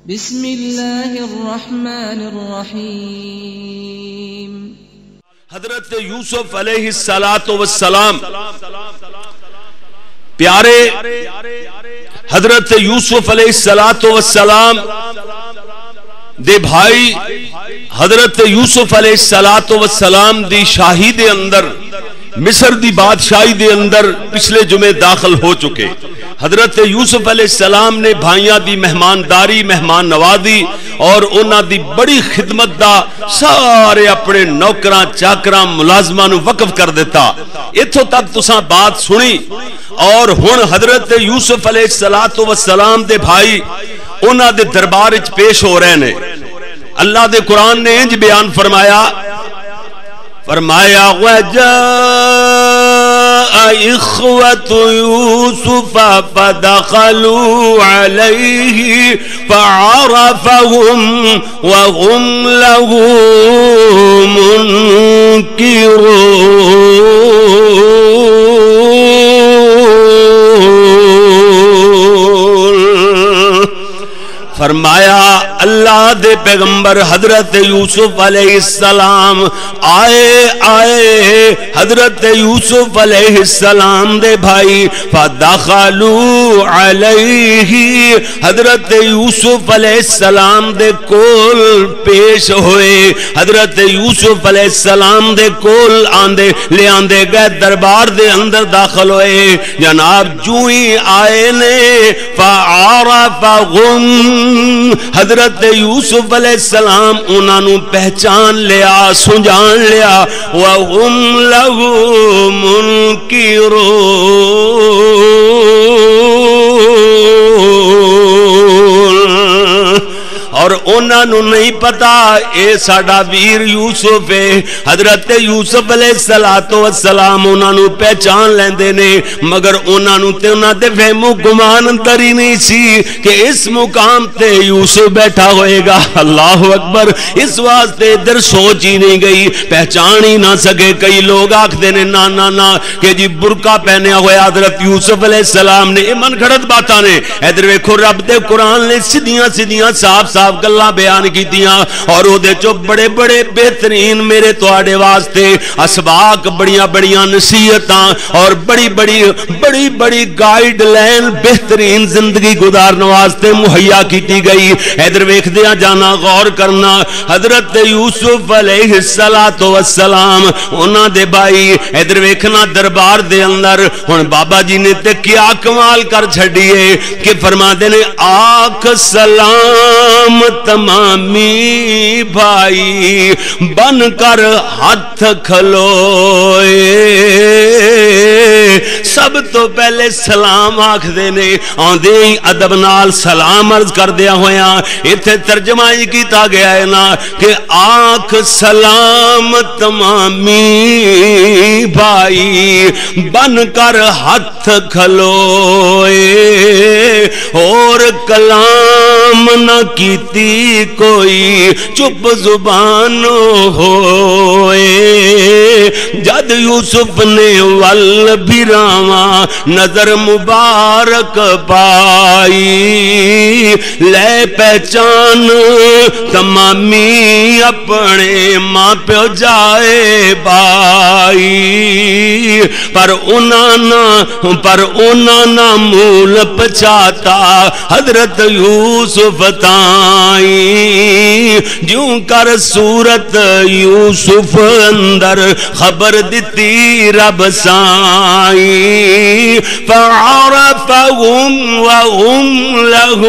بسم اللہ الرحمن الرحیم۔ حضرت یوسف علیہ السلام پیارے حضرت یوسف علیہ السلام دے بھائی حضرت یوسف علیہ السلام دی شاہی دے اندر مصر دی بادشاہی دے اندر پچھلے جمعے داخل ہو چکے۔ حضرت یوسف علیہ السلام نے بھائیاں دی مہمانداری مہمان نوازی اور انہاں دی بڑی خدمت دا سارے اپنے نوکراں چاکراں ملازماں نو وقف کر دیتا۔ اتھوں تک تساں بات سنی اور ہن حضرت یوسف علیہ السلام دے بھائی انہاں دے دربار وچ پیش ہو رہے نے۔ اللہ دے قرآن نے انج بیان فرمایا وَجَاءَ إِخْوَةُ يُوسُفَ فَدَخَلُوا عَلَيْهِ فَعَرَفَهُمْ وَهُمْ لَهُ مُنْكِرُونَ۔ فرمایا اللہ دے پیغمبر حضرت یوسف علیہ السلام آئے حضرت یوسف علیہ السلام دے بھائی فدخلوا علیہ حضرت یوسف علیہ السلام دے کول پیش ہوئے۔ حضرت یوسف علیہ السلام دے کول لے آندے گئے دربار دے اندر داخل ہوئے۔ جناب جو ہی آئے نے فعرفہم حضرت یوسف علیہ السلام انہاں نو پہچان لیا سنجان لیا وَهُمْ لَهُ مُنْكِرُونَ۔ اور انہاں نو نہیں پتا اے ساڈا ویر یوسف ہے۔ حضرت یوسف علیہ السلام انہاں نو پہچان لیندے نے مگر انہاں نو تے انہاں دے وہم و گمان اندر ہی نہیں سی کہ اس مقام تے یوسف بیٹھا ہوئے گا۔ اللہ اکبر۔ اس واسطے ادھر سوچ ہی نہیں گئی پہچان ہی نہ سکے۔ کئی لوگ آکھدے نے نا کہ جی برقع پہنیا ہویا حضرت یوسف علیہ السلام نے یہ من گھڑت باتاں نے۔ ادھر ویکھو رب دے قرآن نے سیدھیاں صاف گلاں بیان کیتیاں اور او دے چو بڑے بڑے بہترین میرے تواڈے واسطے اسباق بڑیاں نصیحتاں اور بڑی گائیڈ لائن بہترین زندگی گزارنے واسطے مہیا کیتی گئی۔ ادھر ویکھدیاں جانا غور کرنا حضرت یوسف علیہ السلام انہاں دے بھائی ادھر ویکھنا دربار دے اندر ہن بابا جی نے تے کیا کمال کر چھڈیے کہ فرماندے نے آکھ سلام تمامی بھائی بن کر ہاتھ کھلوئے۔ سب تو پہلے سلام آکھ دینے آندے ہی ادب نال سلام عرض کر دیا ہویا۔ ایتھے ترجمہ ہی کیتا گیا ہے نا کہ آکھ سلام تمامی بھائی بن کر ہاتھ کھلوئے اور کلام نہ کیتی کوئی چپ زبان ہوئے۔ جد یوسف نے ول بھراواں نظر مبارک پائی لے پہچان تمامی اپنے ماں پیو جائے بائی۔ پر انہاں نہ مول پچاتا حضرت یوسف تائیں جوں کر صورت یوسف اندر خبر دیتی رب سائیں فعرفہم وہم لہ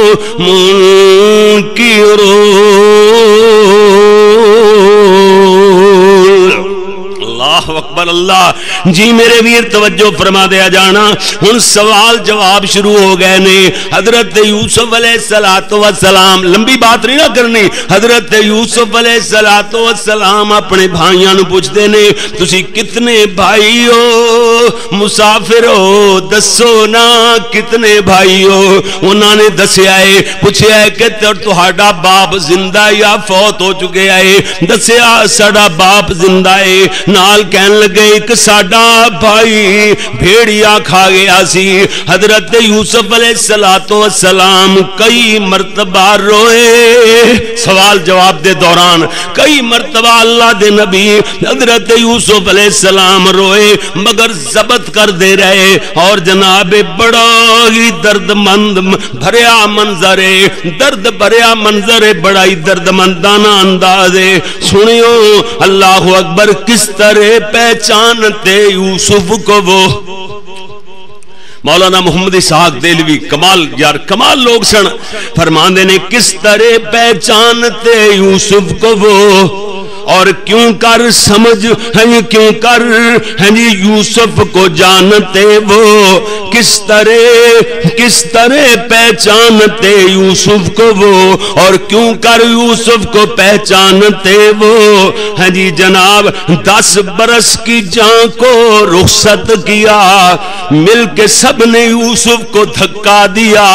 منکرون۔ اللہ اکبر اللہ جی میرے ویر توجہ فرما دیا جانا۔ ہن سوال جواب شروع ہو گئے نے۔ حضرت یوسف علیہ السلام لمبی بات نہیں نہ کرنی۔ حضرت یوسف علیہ السلام اپنے بھائیاں نو پوچھتے نے تسی کتنے بھائی ہو مسافر ہو دسو نا کتنے بھائی ہو۔ انہاں نے دسیا ہے پوچھیا ہے کہ تہاڈا باپ زندہ یا فوت ہو چکے ہے۔ دسیا ساڈا باپ زندہ ہے۔ نال کہن لگے ایک ساڈا بڑا بھائی بھیڑیا کھا گیا سی۔ حضرت یوسف علیہ السلام کئی مرتبہ روئے، سوال جواب دے دوران کئی مرتبہ اللہ دے نبی حضرت یوسف علیہ السلام روئے، مگر ضبط کر دے رہے۔ اور جناب بڑا ہی درد مند بھریا منظر ہے، درد بھریا منظر ہے، بڑا ہی درد مندانہ انداز ہے۔ سنیو اللہ اکبر، کس طرح پہچانتے یوسف کو وہ۔ مولانا محمد اسحاق دہلوی کمال یار کمال لوگ سن، فرماندے نے کس طرح پہچانتے یوسف کو وہ، اور کیوں کر سمجھ ہیں کیوں کر ہیں یوسف کو جانتے وہ، کس طرح پہچانتے یوسف کو وہ، اور کیوں کر یوسف کو پہچانتے وہ ہیں جی جناب۔ 10 برس کی جان کو رخصت کیا، مل کے سب نے یوسف کو دھکا دیا۔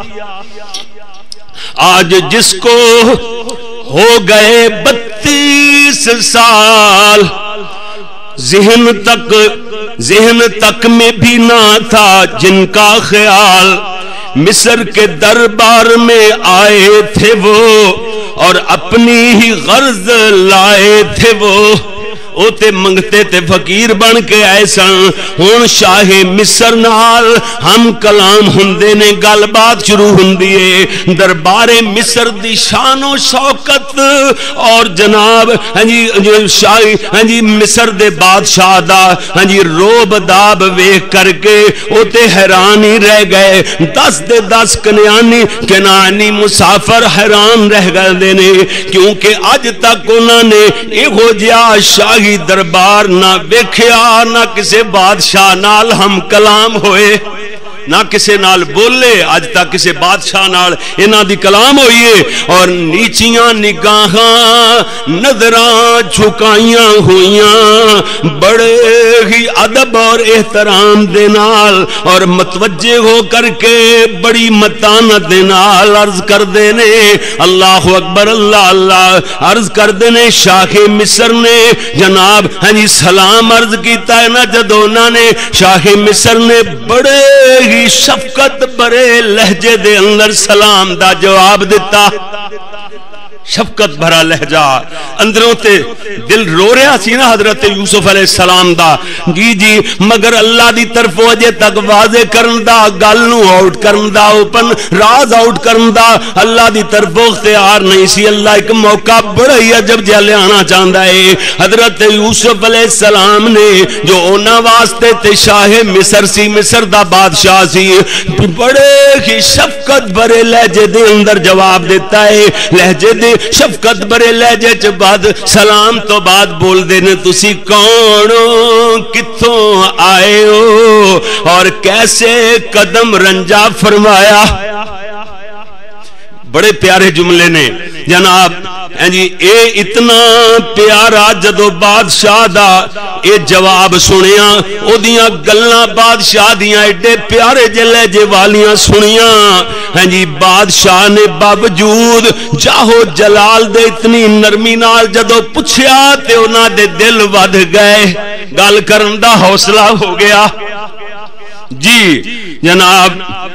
آج جس کو ہو گئے 32 سال، ذہن تک میں بھی نہ تھا جن کا خیال، مصر کے دربار میں آئے تھے وہ، اور اپنی ہی غرض لائے تھے وہ تے منگتے تے فقیر بن کے آئے سن۔ ہن شاہ مصر نال ہم کلام ہوندے نے، گل بات شروع ہوندی ہے دربار مصر دی شان و شوکت اور جناب ہاں جی شاہ ہاں جی مصر دے بادشاہ دا ہاں جی روب داب ویکھ کر کے او تے حیران ہی رہ گئے۔ 10 دے 10 کنعانی مسافر حیران رہ گئے نے، کیونکہ اج تک انہاں نے ایہو جہا شاہی دربار نہ ویکھیا، نہ کسے بادشاہ نال ہم کلام ہوئے، نہ کسے نال بولے۔ اج تک کسے بادشاہ نال انہاں دی کلام ہوئیے، اور نیچیاں نگاہاں نظراں جھکائیاں ہوئیاں بڑے ہی ادب اور احترام دے نال، اور متوجہ ہو کر کے بڑی متانت دے نال عرض کر دے نے اللہ اکبر اللہ اللہ، عرض کر دے نے شاہ مصر نے جناب ہاں جی سلام عرض کیتا ہے نا، جدوں انہاں نے شاہ مصر نے بڑے ہی شفقت برے لہجے دے اندر سلام دا جواب دیتا، شفقت بھرا لہجہ، اندروں تے دل رو رہا سی نا حضرت یوسف علیہ السلام دا، جی مگر اللہ دی طرف اجے تک واضح کرن دا، گل نو آؤٹ کرن دا، اوپن راز آؤٹ کرن دا اللہ دی طرف اختیار نہیں سی۔ اللہ ایک موقع بڑا ہی عجب جہا لیانا چاہندا ہے۔ حضرت یوسف علیہ السلام نے جو انہاں واسطے تے شاہ مصر سی، مصر دا بادشاہ سی، بڑے ہی شفقت بھرے لہجے دے اندر جواب دیتا ہے، لہجے دے شفقت برے لہجے چ بعد سلام تو بعد بول دے نے تسی کون ہو، کتھوں آئے ہو، اور کیسے قدم رنجا فرمایا۔ بڑے پیارے جملے نے جناب جی، اے اتنا پیارا جدو بادشاہ دا اے جواب سنیا، او دیاں گلاں بادشاہ دیاں ایڈے پیارے جلے جے والیاں سنیاں ہاں جی، بادشاہ نے باوجود جاہو جلال دے اتنی نرمی نال جدو پوچھیا تے انہاں دے دل ود گئے، گل کرن دا حوصلہ ہو گیا۔ جی جناب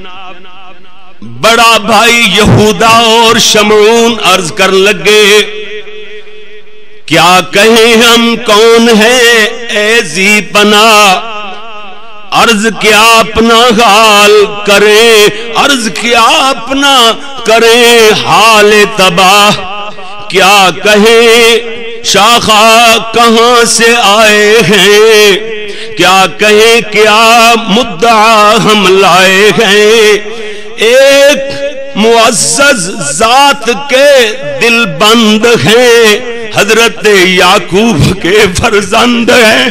بڑا بھائی یہودا اور شمعون عرض کر لگے، کیا کہیں ہم کون ہیں اے ذی پناہ، عرض کیا اپنا حال کرے، عرض کیا اپنا کرے حال تباہ، کیا کہیں شاخہ کہاں سے آئے ہیں، کیا کہیں کیا مدعا ہم لائے ہیں، ایک معزز ذات کے دل بند ہیں، حضرت یعقوب کے فرزند ہیں،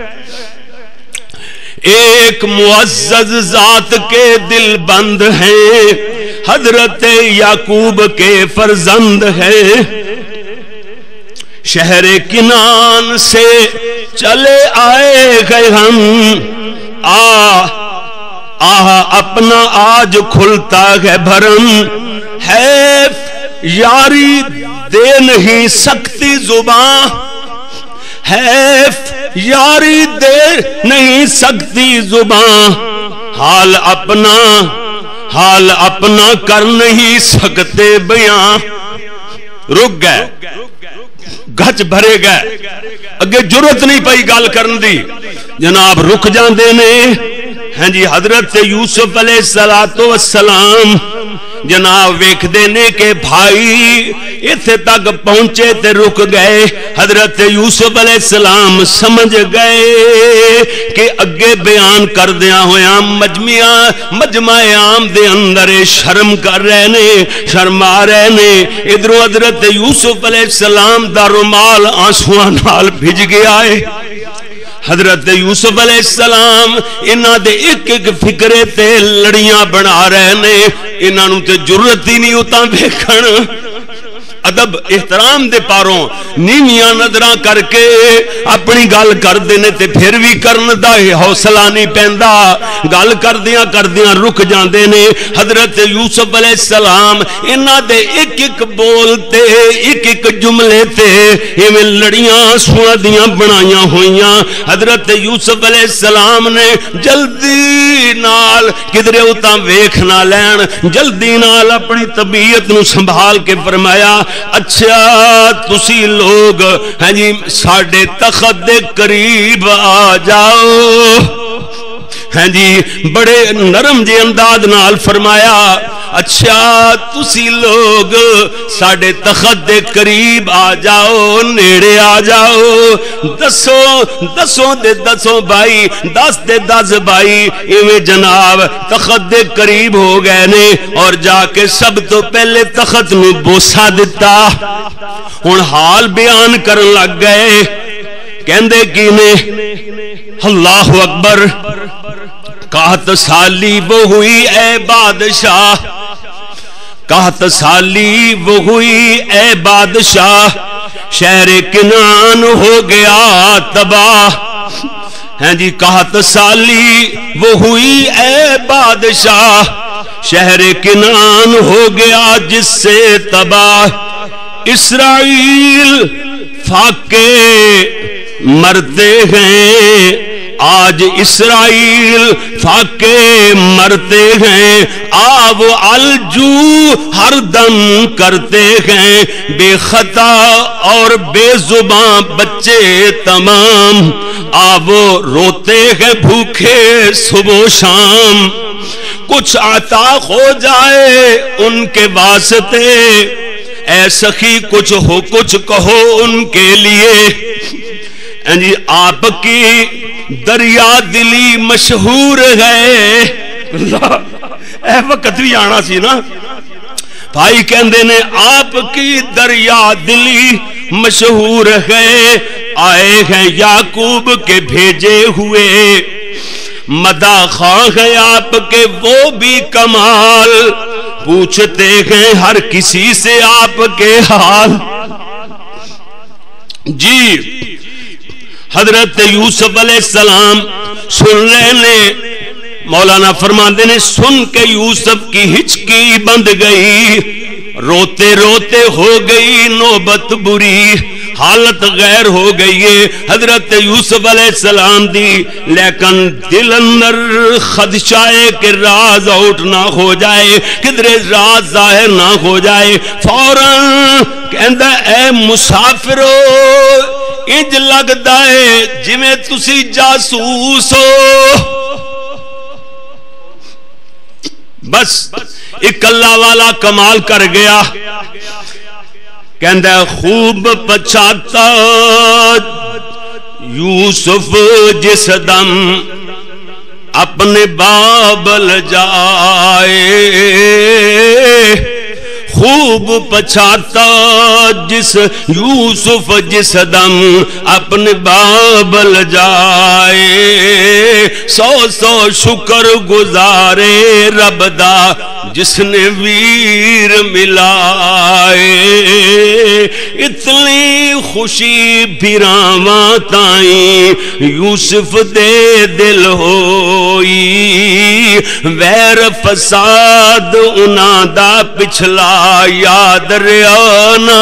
ایک معزز ذات کے دل بند ہیں، حضرت یعقوب کے فرزند ہیں، شہر کنان سے چلے آئے گئے ہم، اپنا آج کھلتا ہے بھرم، ہے یاری دے نہیں سکتی زباں، ہے یاری دے نہیں سکتی زبان، حال اپنا کر نہیں سکتے بیان. رک گئے، گچ بھرے گئے، اگے جرت نہیں پئی گل کرن دی، جناب رک جاندے نے. ہاں جی حضرت یوسف علیہ السلام جناب ویکھدے نے کہ بھائی ایتھے تک پہنچے تے رک گئے. حضرت یوسف علیہ السلام سمجھ گئے کہ اگے بیان کردیاں ہویاں مجمع عام دے اندر شرم کر رہے نے، شرما رہے نے. ادھروں حضرت یوسف علیہ السلام دا رومال آنسواں نال بھج گیا ہے. حضرت یوسف علیہ السلام انہاں دے ایک ایک فکرے تے لڑیاں بنا رہے نے. انہاں نوں تے جرت ہی نہیں اتاں ویکھن. ادب احترام دے پاروں نیویاں نظراں کر کے اپنی گل کردے نے تے پھر بھی کرن دا حوصلہ نہیں پیندا. گل کردیاں رک جاندے نے. حضرت یوسف علیہ السلام انہاں دے ایک ایک بول تے ایک ایک جملے تے ایویں لڑیاں سونا دیاں بنائیاں ہوئیاں. حضرت یوسف علیہ السلام نے جلدی نال کدرے اتاں ویکھ نہ لین، جلدی نال اپنی طبیعت نو سنبھال کے فرمایا اچھا تسی لوگ ہاں جی ساڈے تخت دے قریب آ جاؤ. ہاں جی بڑے نرم جے انداز نال فرمایا اچھا تسی لوگ ساڈے تخت دے قریب آ جاؤ، نیڑے آ جاؤ. دسوں دے دسوں بھائی، 10 دے 10 بھائی ایویں جناب تخت دے قریب ہو گئے نے اور جا کے سب تو پہلے تخت نو بوسا دتا. ہن حال بیان کرن لگ گئے. کہندے کی نے اللہ اکبر، 61 سالی وہ ہوئی اے بادشاہ، 61 سالی وہ ہوئی اے بادشاہ، شہر کنعان ہو گیا تباہ. ہیں جی 61 سالی وہ ہوئی اے بادشاہ، شہر کنعان ہو گیا جس سے تباہ. اسرائیل فاقے مرتے ہیں آج، اسرائیل فاقے مرتے ہیں، آب الجو ہر دم کرتے ہیں. بے خطا اور بے زباں بچے تمام، آب روتے ہیں بھوکے صبح و شام. کچھ عطا ہو جائے ان کے واسطے، اے سخی کچھ ہو کچھ کہو ان کے لیے. جی آپ کی دریا دلی مشہور ہے. اے وقت بھی آنا سی نا بھائی. کہندے نے آپ کی دریا دلی مشہور ہے، آئے ہیں یعقوب کے بھیجے ہوئے، مداح خواہ ہے آپ کے وہ بھی کمال، پوچھتے ہیں ہر کسی سے آپ کے حال. جی حضرت یوسف علیہ السلام سن رہے نے. مولانا فرماندے نے سن کے یوسف کی ہچکی بند گئی، روتے روتے ہو گئی نوبت بری، حالت غیر ہو گئی ہے حضرت یوسف علیہ السلام دی. لیکن دل اندر خدشہ ہے کہ راز آؤٹ نہ ہو جائے، کدھر راز ظاہر نہ ہو جائے. فوراً کہندا اے مسافرو انج لگدا ہے جویں تسی جاسوس ہو. بس ایک اللہ والا کمال کر گیا. کہندا خوب پچھاتا یوسف جس دم اپنے بابل جائے، خوب پچھاتا جس یوسف جس دم اپنے بابل جائے، 100 شکر گزارے رب دا جس نے ویر ملائے. اتنی خوشی بھراواں تائیں یوسف دے دل ہوئی ویر فساد انہاں دا پچھلا یاد رہا نہ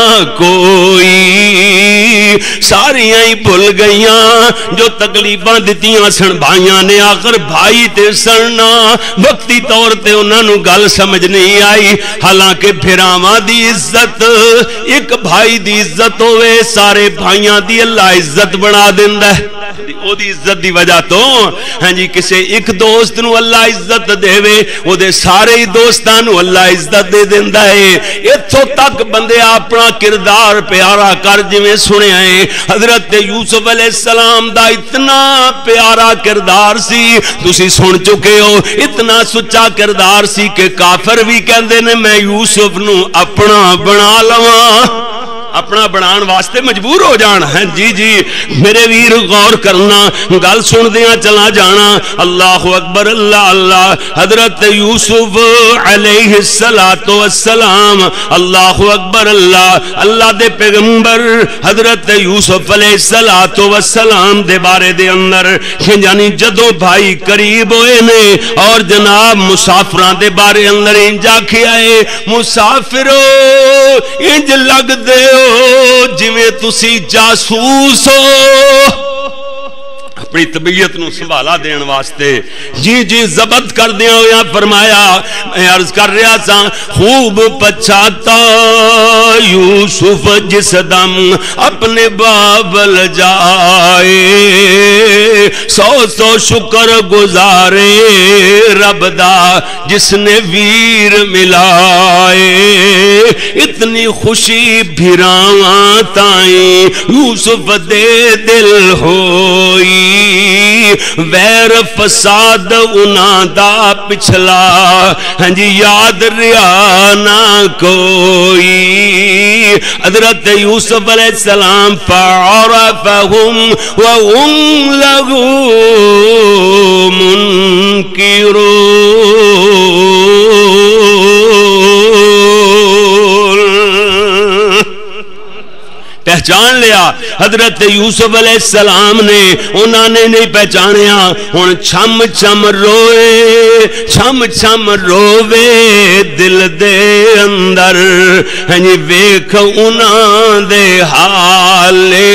کوئی ساریاں ہی بھول گئیاں جو تکلیفاں دتیاں سن بھائیاں نے آخر بھائی تے سننا وقتی طور تے انہاں نو گل سمجھ نہیں آئی حالانکہ بھراواں دی عزت ایک بھائی دی عزت ہوئے سارے بھائیاں دی اللہ عزت بنا دیندا ہے او دی عزت دی وجہ تو ہاں جی کسے ایک دوست نو اللہ عزت دے وے او دے سارے ہی دوستاں نو اللہ عزت دے دیندا ہے ایتھوں تک بندے اپنا کردار پیارا کر جویں سنیا ہے حضرت یوسف علیہ السلام دا اتنا پیارا کردار سی تسی سن چکے ہو اتنا سچا کردار سی کہ کافر بھی کہندے نے میں یوسف نو اپنا بنا لواں اپنا بنان واسطے مجبور ہو جان ہیں جی جی میرے ویر غور کرنا گل سن دیاں چلا جانا اللہ اکبر اللہ اللہ حضرت یوسف علیہ السلام اللہ اکبر اللہ اللہ دے پیغمبر حضرت یوسف علیہ السلام دے بارے دے اندر یعنی جدو بھائی قریب ہوئے نے اور جناب مسافران دے بارے اندر انجا کیا ہے مسافرو انج لگ دے جویں تسی جاسوس ہو اپنی طبیعت نو سنبھالا دین واسطے جی جی ضبط کر دیا ہویا فرمایا میں عرض کر رہا تھا خوب پچھاتا یوسف جس دم اپنے بابل جائے سو شکر گزارے رب دا جس نے ویر ملائے اتنی خوشی بھراواں تائیں یوسف دے دل ہوئی ویر فساد انہاں دا پچھلا ہاں جی یاد رہا نہ کوئی حضرت یوسف علیہ السلام فعرفہم وهم لہو منکرون پہچان لیا حضرت یوسف علیہ السلام نے انہوں نے نہیں پہچانیا ہن چھم چھم روئے چھم چھم روے دل دے اندر ہنی ویکھ انہاں دے حالے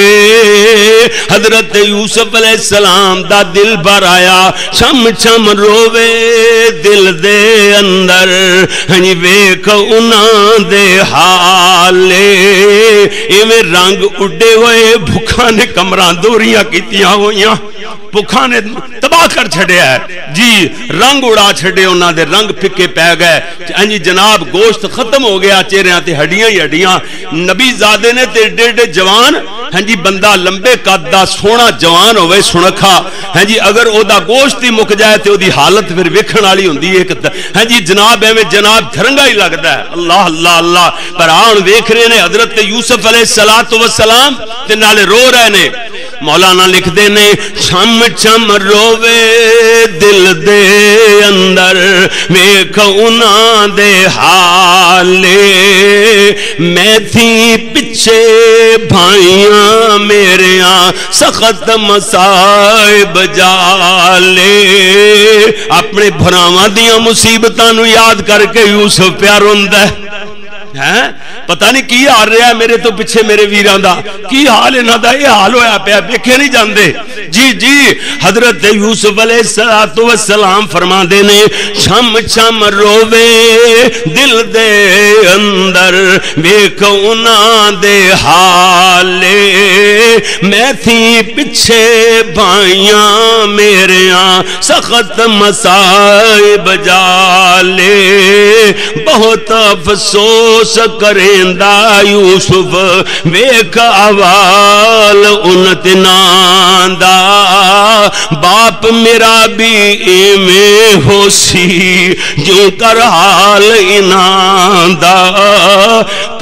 حضرت یوسف علیہ السلام دا دل بھر آیا چھم چھم روے دل دے اندر ہنی ویکھ انہاں دے حالے میں رنگ اڈے ہوئے بھکھا نے کمران دوریاں کیتیاں ہوئیاں بھکھا نے تباہ کر چھڑیا ہے جی رنگ اڑا چھڑے انہاں دے رنگ پھکے پہ گئے انجی جناب گوشت ختم ہو گیا چہریاں تے ہڈیاں ہی ہڈیاں نبی زادے نے تے ڈیڑے جوان ہاں جی بندہ لمبے قد دا سونا جوان ہوئے سنکھا ہاں جی اگر او دا گوشت ہی مک جائے تے او دی حالت پھر ویکھن والی ہوندی ہے ہاں جی جناب ایویں جناب دھرنگا ہی لگدا ہے اللہ اللہ اللہ پر آن ویکھ رہے نے حضرت یوسف علیہ السلام تے نالے رو رہے نے مولانا لکھ دے نے چھم چھم روے دل دے اندر ویکھ انہاں دے حالے میں تھی پچھے بھائیاں میریاں سخت مصائب جالے اپنے بھراواں دیاں مصیبتاں نو یاد کر کے یوسف پیار ہوندا ہے پتہ نہیں کی حال رہا ہے میرے تو پیچھے میرے ویراں دا کی حال انہاں دا یہ حال ہویا پیا ویکھے نہیں جاندے جی جی حضرت یوسف علیہ السلام فرماندے نے چھم چھم روے دل دے اندر ویکھ انہاں دے حالے میں تھی پچھے بھائیاں میریاں سخت مصائب جالے بہت افسوس کریندا یوسف ویکھ احوال انتنا دا باپ میرا بھی ایویں ہو سی جو کر حال انہاں دا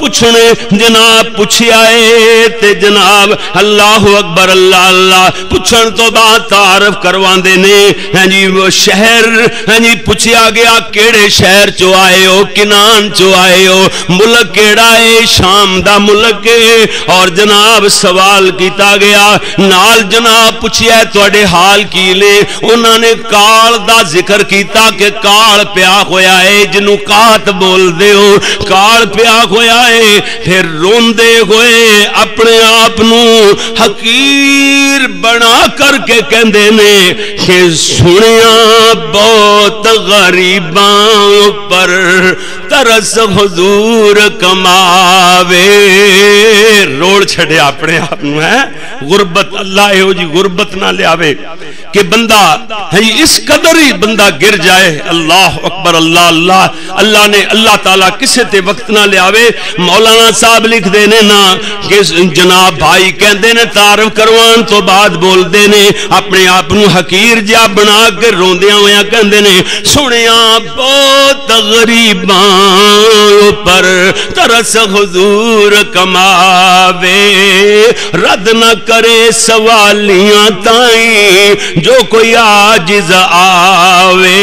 پوچھنے جناب پوچھیا ہے تے جناب اللہ اکبر اللہ اللہ پوچھن تو بعد تعارف کرواندے نے ہاں جی وہ شہر ہاں جی پوچھیا گیا کیڑے شہر چو آئے ہو کنان چو آئے ہو ملک کیڑا ہے شام دا ملک ہے اور جناب سوال کیتا گیا نال جناب پوچھیا ہے تواڈے حال کی لے انہاں نے کال دا ذکر کیتا کہ کال پیا ہویا ہے جنوں کات بول دے ہو کال پیا ہویا ہے پھر روندے ہوئے اپنے آپ نو حقیر بنا کر کے کہندے نے کہ سنیا بہت غریباں پر ترس حضور کماوے روڑ چھڑے اپنے آپ نو ہے غربت اللہ ہو جی غربت نہ لے آوے کہ بندہ اس قدر ہی بندہ گر جائے اللہ اکبر اللہ اللہ اللہ نے اللہ تعالیٰ کسے تے وقت نہ لے آوے مولانا صاحب لکھ دینے نا کہ جناب بھائی کہندے نے تعارف کروان تو بعد بول دینے اپنے آپ نو حقیر جا بنا کے روندیاں ہویا کہندے نے سنیا بہت غریباں پر ترس حضور کماوے رد نہ کرے سوالیاں تائیں جو کوئی عاجز آوے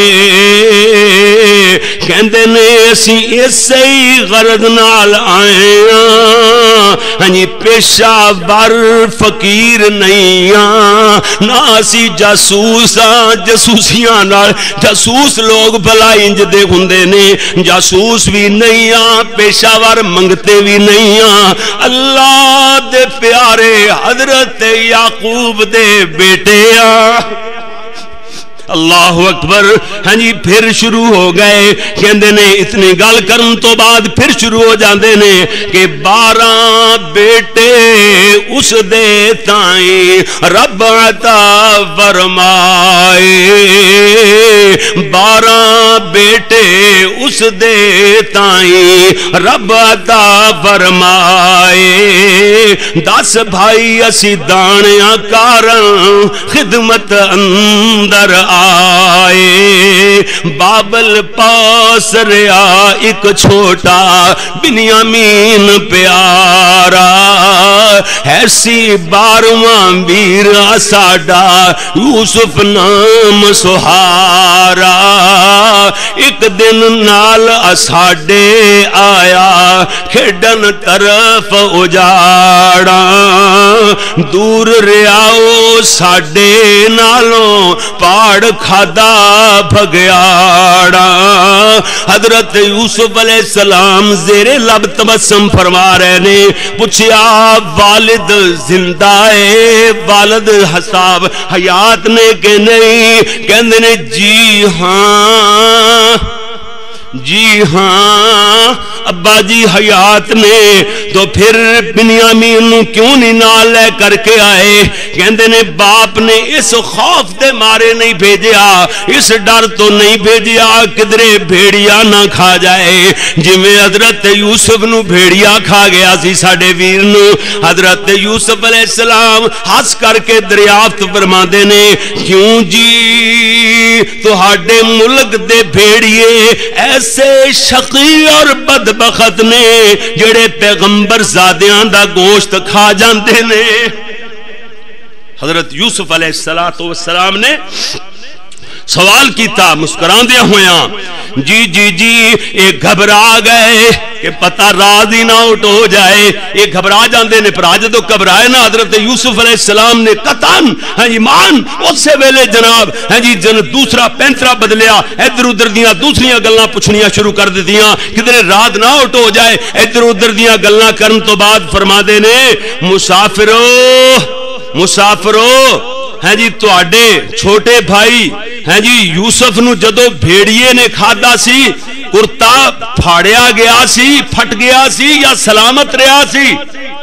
کہندے نے اسی اسے ہی غرض نال آئے ہنی پیشہ ور فقیر نہیں نہ اسی جاسوسیاں نال جاسوس لوگ بھلا انج دے ہوندے نے جاسوس بھی نہیں پیشہ ور منگتے بھی نہیں اللہ دے پیارے حضرت یعقوب دے بیٹے اللہ اکبر ہاں جی پھر شروع ہو گئے کہندے نے اتنی گل کرن تو بعد پھر شروع ہو جاندے نے کہ 12 بیٹے اس دے تائیں رب عطا فرمائے 12 بیٹے اس دے تائیں رب عطا فرمائے 10 بھائی اسی دانیاں کارن خدمت اندر آئے بابل پاس ریا ایک چھوٹا بنیامین پیارا ایسی 12واں ویرا ساڈا یوسف نام سہارا ایک دن نال اساڈے آیا کھیڈن طرف اجاڑا دور ریاؤ ساڈے نالوں پاڑ کھادا بھگیاڑا حضرت یوسف علیہ السلام زیر لب تبسم فرما رہے نے پوچھیا والد زندہ ہے والد حساب حیات نے کہ نہیں کہندے نے جی ہاں ابا جی حیات نے تو پھر بنیامین نو کیوں نہیں نال لے کر کے آئے کہندے نے باپ نے اس خوف دے مارے نہیں بھیجیا اس ڈر تو نہیں بھیجیا کدرے بھیڑیا نہ کھا جائے جویں حضرت یوسف نو بھیڑیا کھا گیا سی ساڈے ویر نو حضرت یوسف علیہ السلام ہنس کر کے دریافت فرماندے نے کیوں جی تہاڈے ملک دے بھیڑیے ایسے شقی اور بدبخت نے جڑے پیغمبر زادیاں دا گوشت کھا جاندے نے حضرت یوسف علیہ السلام نے سوال کیتا مسکران دیا ہویاں جی اے گھبرا گئے کہ پتہ راز ہی نہ اٹھ ہو جائے یہ گھبرا جاندے نے پر آج تو گھبرائے نا حضرت یوسف علیہ السلام نے قطعاً ایمان اس سے ویلے جناب دوسرا پینترا بدلیا ادھر ادھر دیاں دوسریاں گلاں پوچھنیاں شروع کر دیاں کدھر رات نہ اٹھ ہو جائے ادھر ادھر دیاں گلاں کرن تو بعد فرما دے نے مسافرو ہیں جی تواڈے چھوٹے بھائی ہیں جی یوسف نو جدو بھیڑیے نے کھادا سی کرتا پھاڑیا گیا سی پھٹ گیا سی یا سلامت رہا سی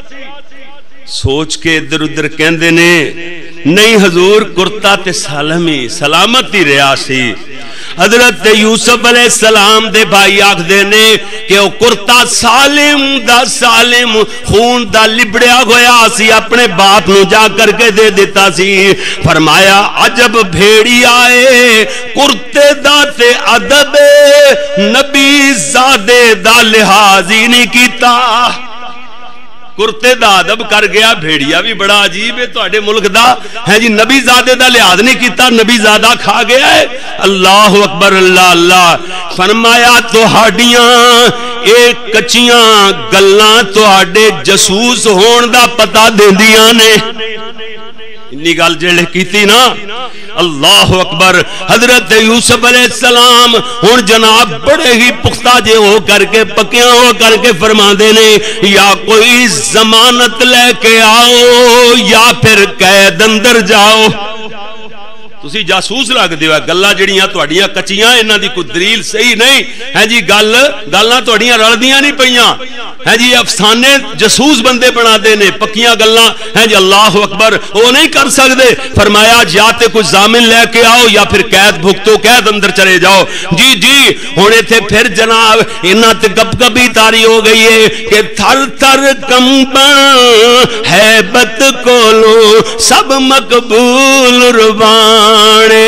سوچ کے ادھر ادھر کہندے نے نہیں حضور کرتا تے سلامت ہی رہا سی حضرت یوسف علیہ السلام دے بھائی آکھدے نے کہ او کرتا سالم دا سالم خون دا لبڑیا ہویا سی اپنے باپ نو جا کر کے دے دیتا سی. فرمایا عجب بھیڑی آئے کرتے دا تے ادب نبی زادے دا لحاظ ہی نہیں کیتا. کرتے دا ادب کر گیا, بھیڑیا بھی بڑا عجیب ہے تواڈے ملک دا ہے جی, نبی زادے دا لحاظ نہیں کیتا, نبی زادہ کھا گیا ہے. اللہ اکبر اللہ اللہ. فرمایا تہاڈیاں اے کچیاں گلاں تہاڈے جاسوس ہون دا پتہ دیندیاں نے. انی گل جڑے کیتی نا, اللہ اکبر. حضرت یوسف علیہ السلام ہن جناب بڑے ہی پختہ جے ہو کر کے پکیاں ہو کر کے فرماندے نے یا کوئی ضمانت لے کے آؤ یا پھر قید اندر جاؤ. تسی جاسوس لگ دیو, گلاں جڑیاں تہاڈیاں کچیاں انہاں دی کوئی دلیل صحیح نہیں ہے جی, گلاں تہاڈیاں رلدیاں نہیں پیاں ہے جی, افسانے جاسوس بندے بنا دے نے, پکیاں گلاں ہے جی. اللہ اکبر. وہ نہیں کر سکتے. فرمایا یا تے کوئی ضامن لے کے آؤ یا پھر قید بھگتو, قید اندر چلے جاؤ. جی جی ہن ایتھے پھر جناب انہاں تے گپ گپی تاری ہو گئی ہے کہ تھر تھر کمبن ہیبت کولو سب مقبول ربانے,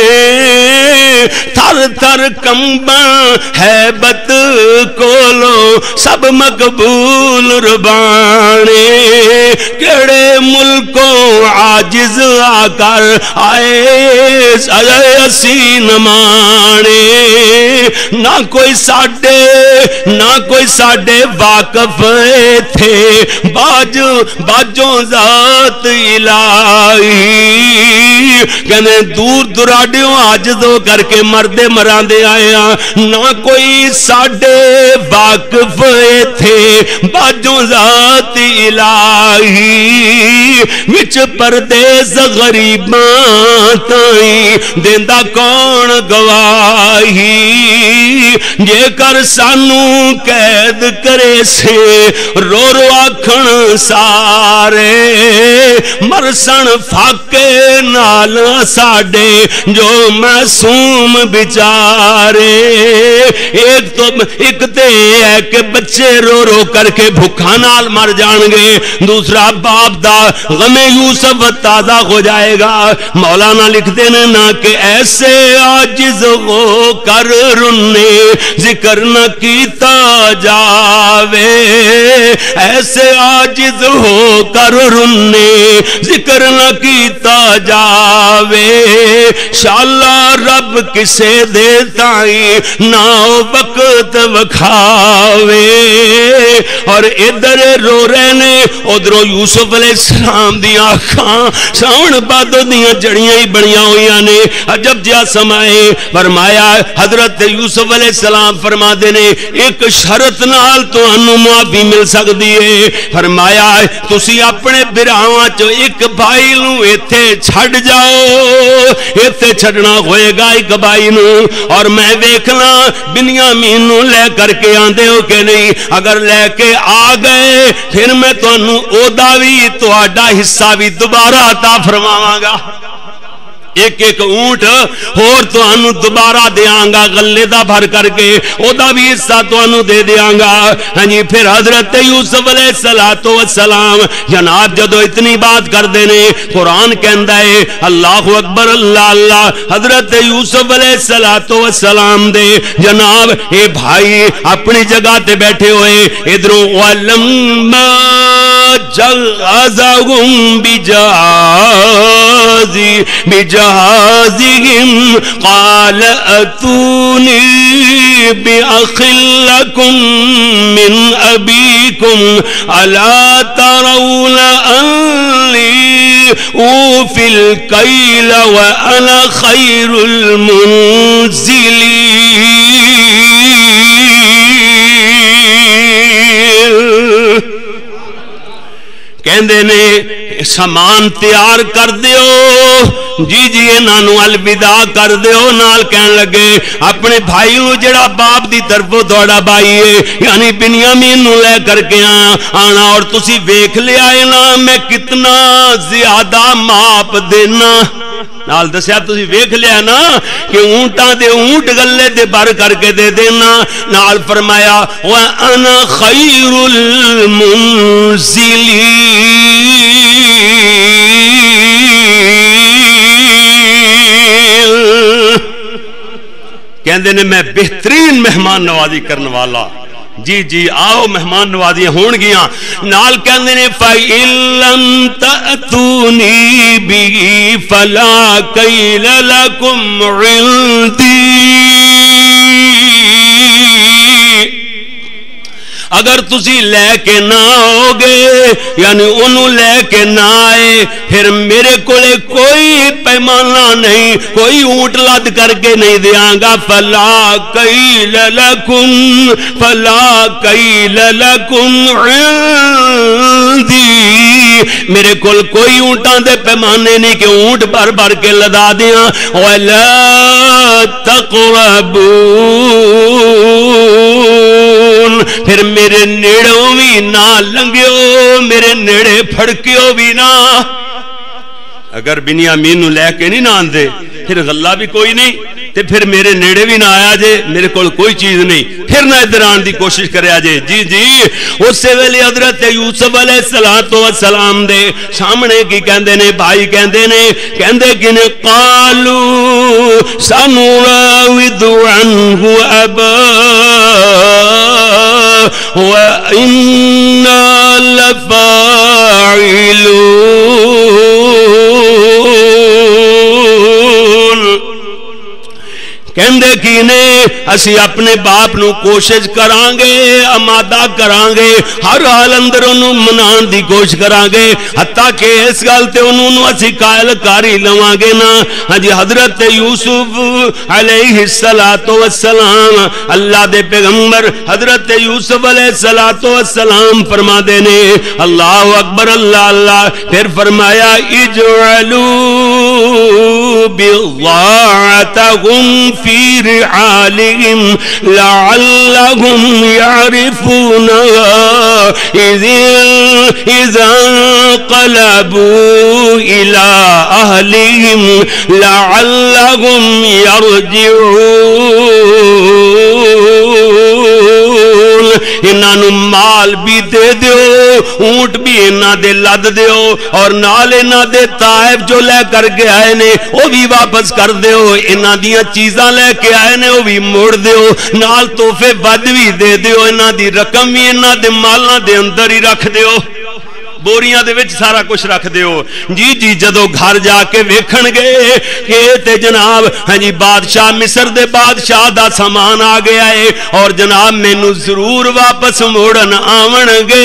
تھر تھر کمبن ہیبت کولو سب مقبول ربانے. کیڑے ملکوں عاجز آ کر آئے اسی نمانے, نہ کوئی ساڈے واقف تھے باجوں ذات الہی. کہنے دور دراڈیوں عاجز ہو کر کے مردے مراندے آئے ہیں, نہ کوئی ساڈے واقف تھے باجوں ذات الہی. وچ پردیس غریباں تائیں دیندا کون گواہی. جے کر سانو قید کرے سے رو رو آکھن سارے, مرسن فاقے نال ساڈے جو معصوم بچارے. ایک تے ہے کہ بچے رو رو کر کے بھوکا نال مر جان گے, دوسرا باپ دا غم یوسف تازہ ہو جائے گا. مولانا لکھتے ہیں نا کہ ایسے عاجز ہو کر رنے ذکر نہ کیتا جاوے, ایسے عاجز ہو کر رنے ذکر نہ کیتا جاوے. شاءاللہ رب کسے دے تائیں نہ وقت وکھاوے. اور ادھر رو رہے نے, ادھروں یوسف علیہ السلام دی آنکھاں ساون بادو دیاں جڑیاں ہی بنیاں ہویاں نے. عجب جہا سمائے. فرمایا حضرت یوسف علیہ السلام فرما دے نے ایک شرط نال تانوں معافی مل سکدی ہے. فرمایا تسی اپنے براواں چ ایک بھائی نو ایتھے چھڈ جاؤ, ایتھے چھڈنا ہوئے گا ایک بھائی نو, اور میں ویکھنا بنیامین نو لے کر کے آندے ہو کہ نہیں. اگر لے کے آ گئے پھر میں تانوں اودا وی تہاڈا حصہ بھی دوبارہ عطا فرماواں گا. ایک ایک اونٹ اور تانوں دوبارہ دیاں گا غلے دا بھر کر کے, او دا بھی حصہ تانوں دے دیاں گا. ہاں جی. پھر حضرت یوسف علیہ السلام جناب جدو اتنی بات کر دینے, قرآن کہندا ہے اللہ اکبر اللہ اللہ. حضرت یوسف علیہ السلام دے جناب اے بھائی اپنی جگہ تے بیٹھے ہوئے, ادھروں ولما جہزهم بجهازهم قال اتوني بأخ لكم من أبيكم ألا ترون أني أوفي الكيل وأنا خير المنزلين. کہندے نے سامان تیار کر دیو, جی جی انہاں الوداع کر دیو. نال کہن لگے اپنے بھائی نو جڑا باپ دی طرفوں تہاڈا بھائی ہے یعنی بنیامین نو لے کر کے آنا, اور تسی ویکھ لیا ہے نا میں کتنا زیادہ ماپ دینا. نال دسیا تسی ویکھ لیا نا کہ اونٹاں دے اونٹ گلے دے بر کر کے دے دینا. نال فرمایا وَأَنَا خَيْرُ الْمُنزِلِينَ. کہندے نے میں بہترین مہمان نوازی کرنے والا. جی جی آؤ مہمان نوازیاں ہون گیاں. نال کہندے نے فَإِن لَّمْ تَأْتُونِي بِهِ فَلَا كَيْلَ لَكُمْ عِندِي. اگر تسی لے کے نہ آؤ گے یعنی انہوں لے کے نہ آئے پھر میرے کولے کوئی پیمانہ نہیں, کوئی اونٹ لد کر کے نہیں دیاں گا. فلا کیل لکم عندی. میرے کول کوئی اونٹاں دے پیمانے نہیں کہ اونٹ بھر بھر کے لدا دیاں. ولا تقربون. پھر میرے نیڑوں بھی نہ لنگیو, میرے نیڑے پھڑکیو بھی نہ. اگر بنیامین نو لے کے نہیں نہ آندے پھر غلہ بھی کوئی نہیں تے پھر میرے نیڑے بھی نہ آیا جے, میرے کول کوئی چیز نہیں, پھر نہ ادھر آن دی کوشش کریا جے. جی جی اس سے ویلے حضرت یوسف علیہ السلام دے سامنے کی کہندے نے بھائی کہندے نے کہ نے قالو سنراود عنہ ابا وَإِنَّا لَفَاعِلُونَ. کہندے کی نے اسی اپنے باپ نو کوشش کرانگے, آمادہ کرانگے, ہر حال اندر انہوں منان دی کوشش کرانگے حتیٰ کہ اس گالتے انہوں اسی قائل کاری لوانگے نا. جی حضرت یوسف علیہ السلام اللہ دے پیغمبر حضرت یوسف علیہ السلام فرما دینے اللہ اکبر اللہ اللہ. پھر فرمایا اجعلوا بضاعتهم في رعالهم لعلهم يعرفونها إذا انقلبوا إلى أهلهم لعلهم يرجعون. انہاں مال بھی دے دیو, اونٹ بھی انہاں دے لد دیو, اور نال انہاں دے طائف جو لے کر کے آئے نے وہ بھی واپس کر دیو, انہاں دیاں چیزاں لے کے آئے نے وہ بھی موڑ دیو, نال تحفے ود بھی دے دیو, انہاں دی رقم بھی انہاں دے مالاں دے اندر ہی رکھ دیو, بوریاں دے وچ سارا کچھ رکھ دیو. جی جی جدو گھر جا کے ویکھن گے کہ تے جناب ہاں جی بادشاہ مصر دے بادشاہ دا سامان آ گیا ہے اور جناب مینوں ضرور واپس موڑن آون گے.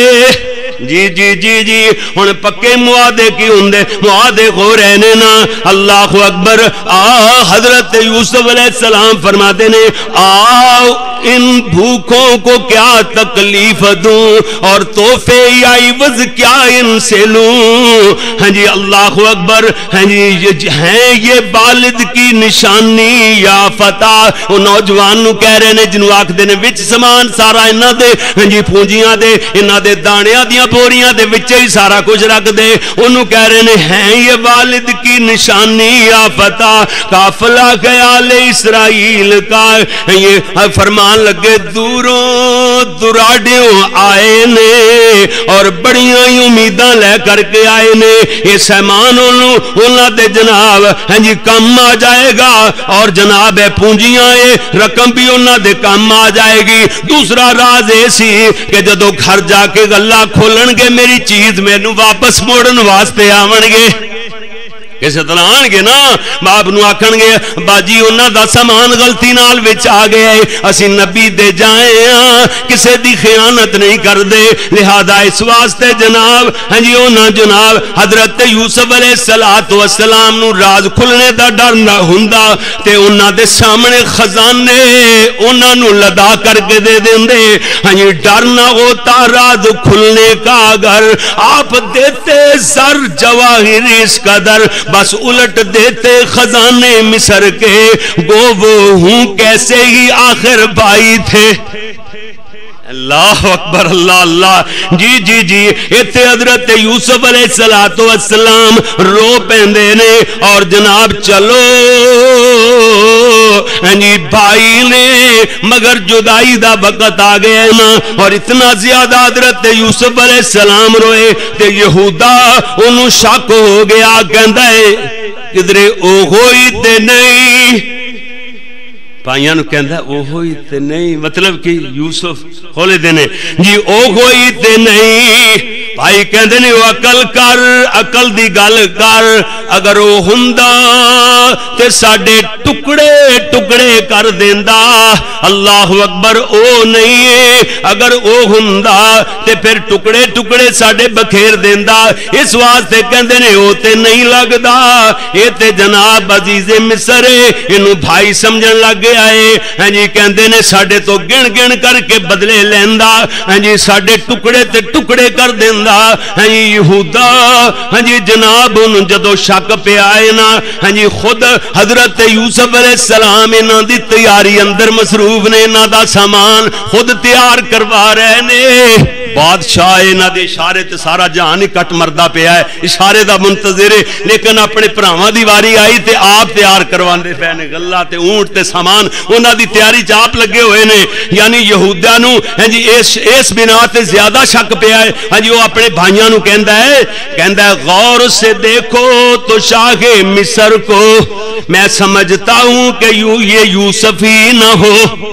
جی جی جی جی ہن پکے معاہدے کی ہوندے, معاہدے ہو رہنے نا. اللہ اکبر. حضرت یوسف علیہ السلام فرماتے نے آؤ ان بھوکوں کو کیا تکلیف دوں اور تحفے یا عوض کیا ان سے لوں. ہاں جی اللہ اکبر. ہاں جی ہیں یہ والد کی نشانی یا فتح. وہ نوجوان نو کہہ رہے نے جنوں آکھدے نے وچ سامان سارا انہاں دے ہاں جی پونجیاں دے انہاں دے دانیاں دیاں بوریاں دے وچ ہی سارا کچھ رکھ دے. انہوں کہہ رہے نے ہیں یہ والد کی نشانی یا فتح. قافلہ خیال اسرائیل کا یہ فرمان لگے دوروں دراڈیوں آئے نے اور بڑیاں امیداں لے کر کے آئے نے. یہ سامان انہاں دے جناب ہاں جی کم آ جائے گا اور جناب پونجیاں رقم بھی انہاں دے کم آ جائے گی. دوسرا راز ایسی کہ جدو گھر جا کے گلا کھولن گے میری چیز مینوں واپس موڑن واسطے آون گے. کسے طرح آن گے نا باپ نو آکھن گے باجی انہاں دا سامان غلطی نال وچ آ گیا ہے, اسی نبی دے جائیں ہاں کسے دی خیانت نہیں کر دے. لہذا اس واسطے جناب ہاں جی انہاں جناب حضرت یوسف علیہ السلام نو راز کھلنے دا ڈر نہ ہوندا تے انہاں دے سامنے خزانے انہاں نو لدا کر کے دے دیندے. ہاں جی ڈر نہ ہوتا راز کھلنے کا اگر آپ دیتے زر جواہر اس قدر بس الٹ دیتے خزانے مصر کے گو وہ ہوں کیسے ہی آخر بھائی تھے. اللہ اکبر اللہ اللہ جی جی جی ایتھے حضرت یوسف علیہ السلام رو پیندے نے اور جناب چلو جی بھائی نے مگر جدائی دا وقت آ گیا نا اور اتنا زیادہ حضرت یوسف علیہ السلام روئے تے یہودا انہوں شک ہو گیا کہندا ہے کدھرے او ہوئی تے نہیں بھائیاں نو کہندا او ہوئی تے نہیں مطلب کہ یوسف کھولے دینے جی او ہوئی تے نہیں بھائی کہندے نے عقل کر عقل دی گل کر اگر او ہوندا تے ساڈے ٹکڑے ٹکڑے کر دیندا اللہ اکبر او نہیں ہے اگر او ہوندا تے پھر ٹکڑے ٹکڑے ساڈے بکھیر دیندا اس واسطے کہندے نے او تے نہیں لگدا اے تے جناب عزیز مصر اینو بھائی سمجھن لگ گیا ہے ہاں جی کہندے نے ساڈے تو گن گن کر کے بدلے لیندا ہاں جی ساڈے ٹکڑے تے ٹکڑے کر دیندا ہاں جی یہودا ہاں جی جناب ان جدو شک پہ آئے نا ہاں جی خود حضرت یوسف علیہ السلام انہاں دی تیاری اندر مصروف نے انہاں دا سامان خود تیار کروا رہے نے بادشاہ انہاں دے اشارے تے سارا جہان ہی کٹ مردا پیا ہے اشارے دا منتظر ہے لیکن اپنے بھراواں دی واری آئی تے آپ تیار کرواندے پے نے گلا تے اونٹ تے سامان انہاں دی تیاری چ آپ لگے ہوئے نے یعنی یہودیاں نو ہاں جی اس بنا تے زیادہ شک پیا ہے ہاں جی وہ اپنے بھائیاں نو کہندا ہے غور سے دیکھو تو شاہ مصر کو میں سمجھتا ہوں کہ یہ یوسف ہی نہ ہو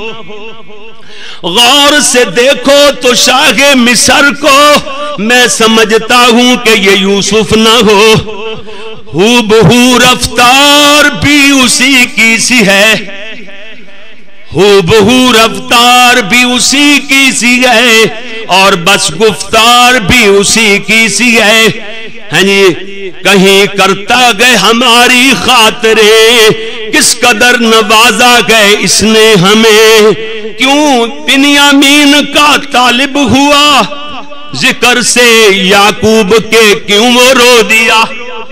غور سے دیکھو تو شاہ مصر کو میں سمجھتا ہوں کہ یہ یوسف نہ ہو بہو رفتار بھی اسی کی سی ہے ہو بہو رفتار بھی اسی کی سی ہے اور بس گفتار بھی اسی کی سی ہے ہاں جی کہیں کرتا گئے ہماری خاطریں کس قدر نوازا گئے اس نے ہمیں کیوں بنیامین کا طالب ہوا ذکر سے یعقوب کے کیوں وہ رو دیا